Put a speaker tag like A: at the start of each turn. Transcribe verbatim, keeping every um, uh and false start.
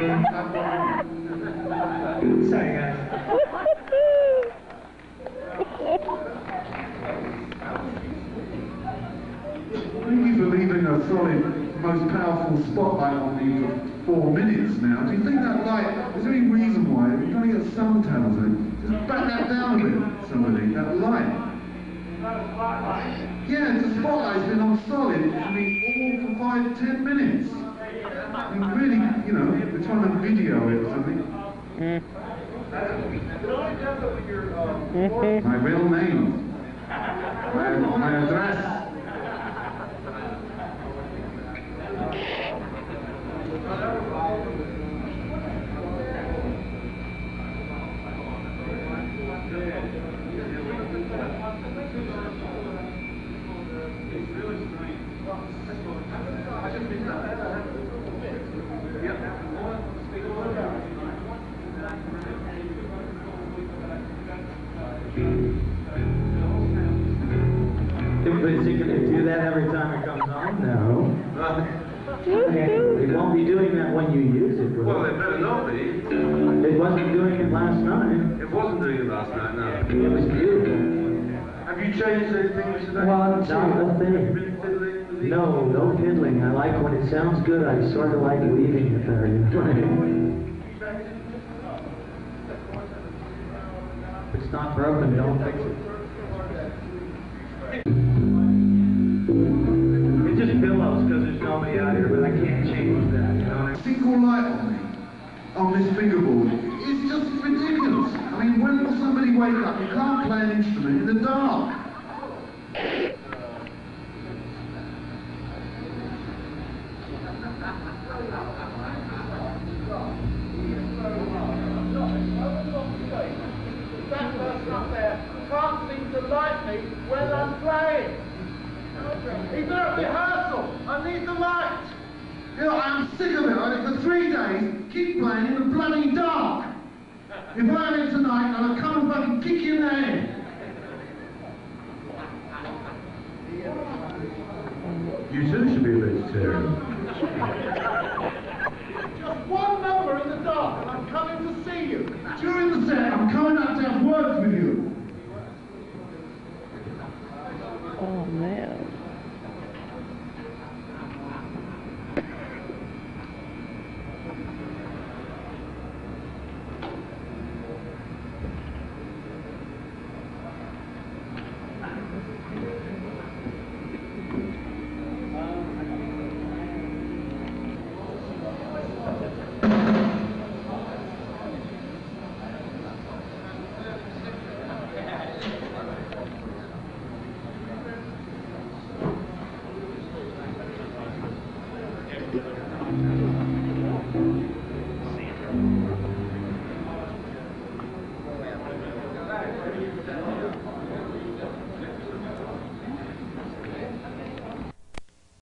A: Sorry, guys.
B: Will you believe in a solid, most powerful spotlight on me for four minutes now? Do you think that light, is there any reason why? If you're trying to get suntan or something, just back that down a bit, somebody, that light. Yeah, the spotlight's been on solid, it should be all for five, ten minutes. I mean, really, you know, we're trying to video it or something.
C: Mm.
B: My real name. My, my address.
A: Is he going to do that every time it comes on? No. It won't be doing that when you use it.
D: Well, it better not be.
A: It wasn't doing it last night.
D: It wasn't doing it last night, no.
A: It was beautiful.
D: Have you changed anything today?
A: Well, not a thing. No, no fiddling. I like when it sounds good, I sort of like leaving it there. You know? If it's not broken, don't fix it. It just billows because there's nobody out here, but I can't change that, you know?
B: A single light on me, on this fingerboard, it's just ridiculous. I mean, when will somebody wake up? You can't play an instrument in the dark.
E: That person up there can't seem to like me when I'm playing. He's at rehearsal. I need the light.
B: You know, I'm sick of it. I mean, for three days, keep playing in the bloody dark. If I have it tonight, I'll come and fucking kick you in the head.